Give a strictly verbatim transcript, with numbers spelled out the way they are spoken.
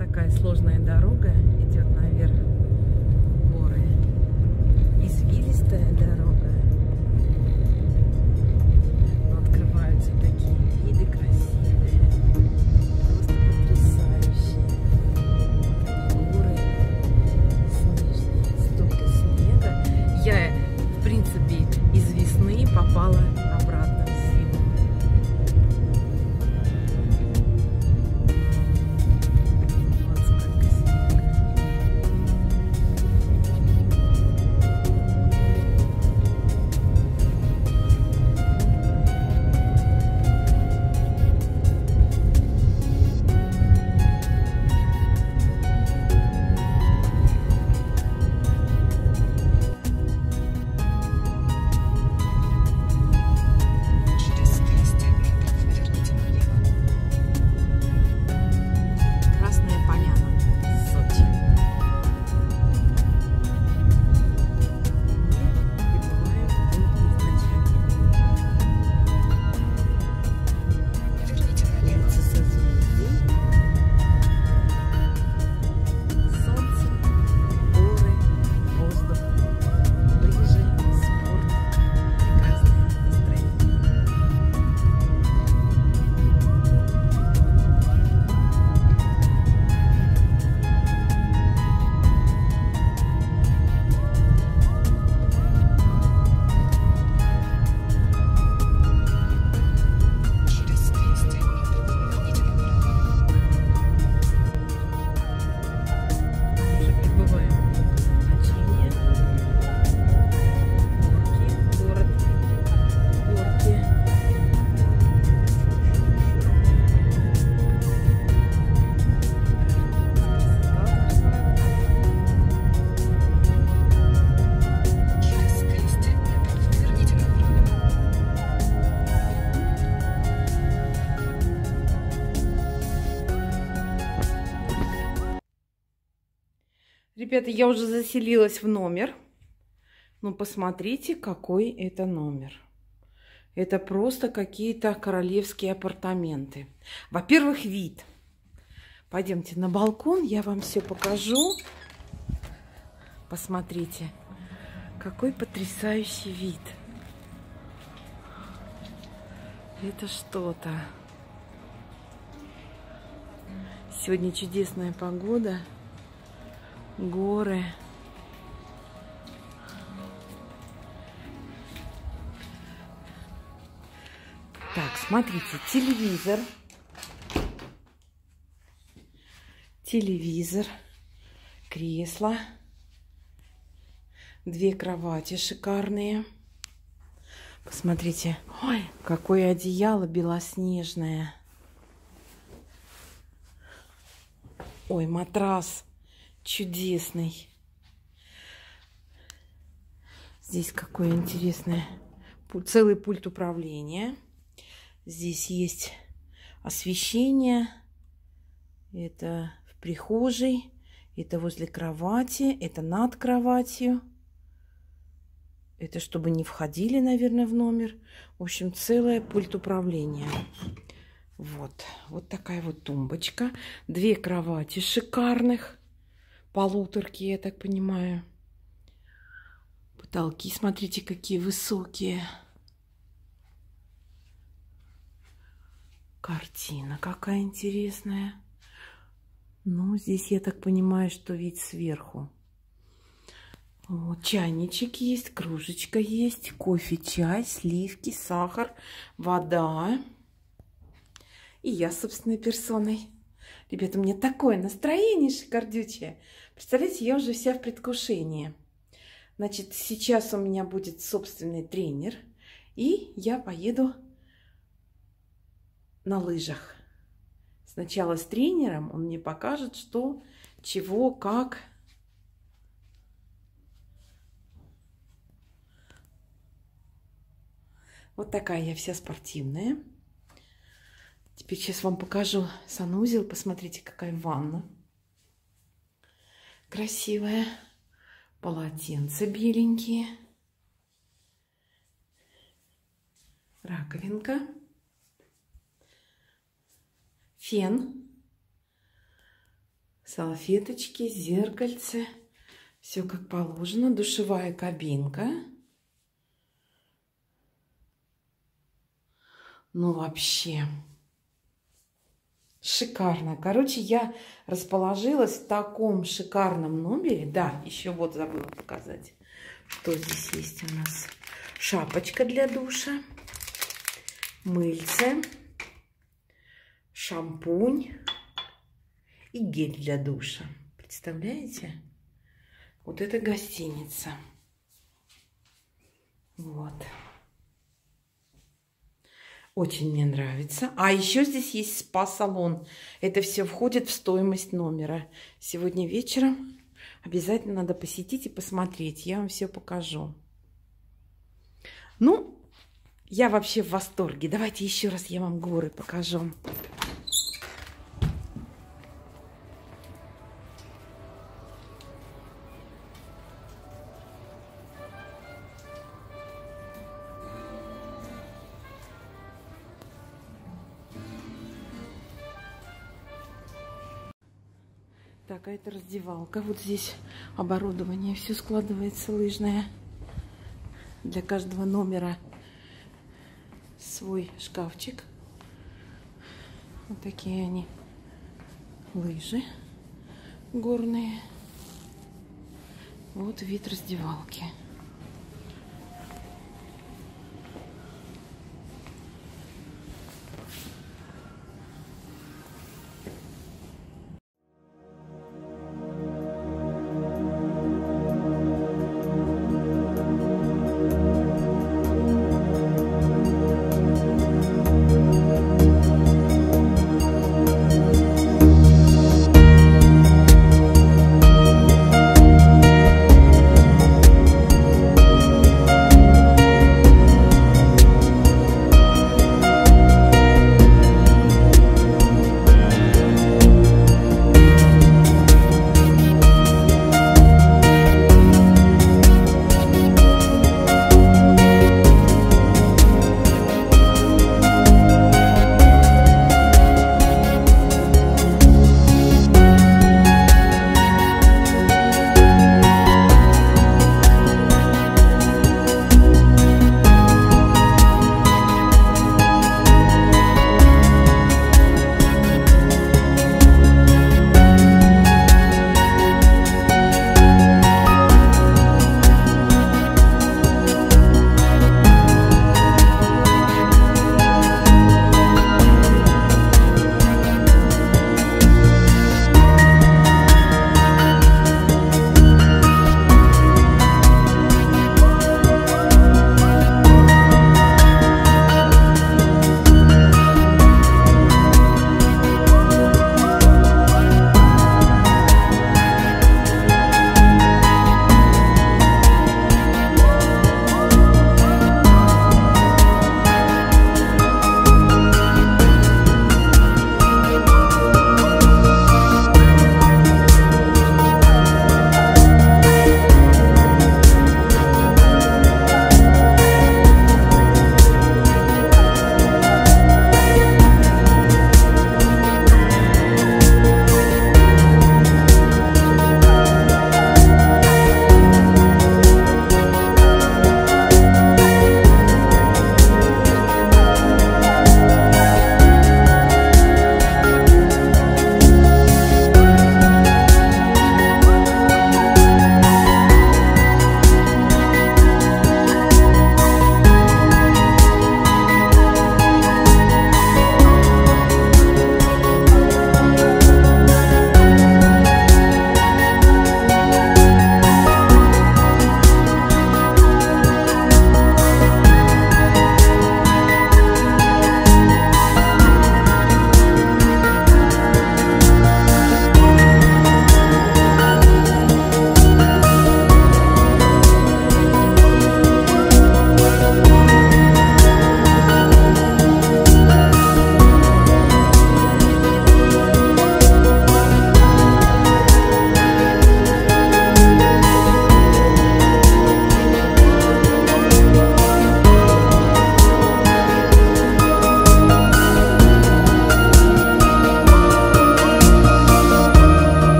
такая сложная дорога идет наверх в горы. Извилистая дорога. Но открываются такие виды красивые. Просто потрясающие. Горы снежные. Столько снега. Я, в принципе, из весны попала обратно в зиму. Ребята, я уже заселилась в номер. Ну, посмотрите, какой это номер. Это просто какие-то королевские апартаменты. Во-первых, вид. Пойдемте на балкон, я вам все покажу. Посмотрите, какой потрясающий вид. Это что-то. Сегодня чудесная погода. Горы. Так, смотрите, телевизор. Телевизор. Кресло. Две кровати шикарные. Посмотрите. Ой, какое одеяло белоснежное. Ой, матрас. Чудесный. Здесь какое интересное. Целый пульт управления. Здесь есть освещение. Это в прихожей. Это возле кровати. Это над кроватью. Это чтобы не входили, наверное, в номер. В общем, целый пульт управления. Вот. Вот такая вот тумбочка. Две кровати шикарных. Полуторки, я так понимаю. Потолки, смотрите, какие высокие. Картина какая интересная. Ну, здесь, я так понимаю, что вид сверху. Вот, чайничек есть, кружечка есть, кофе, чай, сливки, сахар, вода. И я собственной персоной. Ребята, у меня такое настроение шикардючее. Представляете, я уже вся в предвкушении. Значит, сейчас у меня будет собственный тренер. И я поеду на лыжах. Сначала с тренером он мне покажет, что, чего, как. Вот такая я вся спортивная. Теперь сейчас вам покажу санузел. Посмотрите, какая ванна. Красивая. Полотенца беленькие. Раковинка. Фен. Салфеточки, зеркальце. Все как положено. Душевая кабинка. Ну, вообще шикарно. Короче, я расположилась в таком шикарном номере. Да, еще вот забыла показать, что здесь есть у нас. Шапочка для душа, мыльце, шампунь и гель для душа. Представляете? Вот это гостиница. Вот. Очень мне нравится. А еще здесь есть спа-салон. Это все входит в стоимость номера. Сегодня вечером обязательно надо посетить и посмотреть. Я вам все покажу. Ну, я вообще в восторге. Давайте еще раз я вам горы покажу. Так, а это раздевалка. Вот здесь оборудование. Все складывается лыжное. Для каждого номера свой шкафчик. Вот такие они. Лыжи горные. Вот вид раздевалки.